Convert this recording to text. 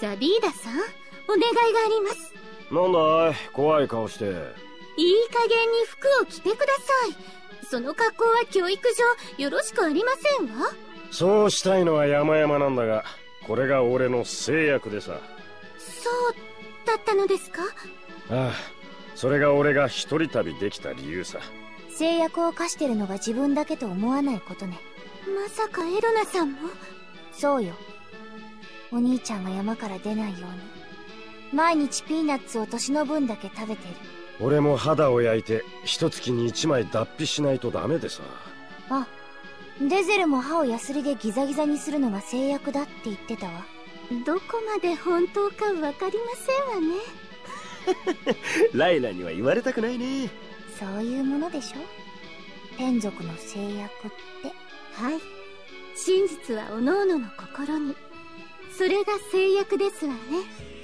ダビーダさん、お願いがあります。 なんだい、怖い顔して。 いい加減に服を着てください。その格好は教育上よろしくありませんわ。 そうしたいのは山々なんだが、これが俺の制約でさ。 そうだったのですか？ ああ、それが俺が一人旅できた理由さ。 制約を課してるのが自分だけと思わないことね。 まさかエロナさんも？ そうよ。お兄ちゃんが山から出ないように毎日ピーナッツを年の分だけ食べてる。 俺も肌を焼いて一月に1枚脱皮しないとダメでさ。 あ、デゼルも歯をヤスリでギザギザにするのが制約だって言ってたわ。 どこまで本当かわかりませんわね。 ライラには言われたくないね。 そういうものでしょ、天族の制約って。 はい、真実は各々の心に。それが制約ですわね。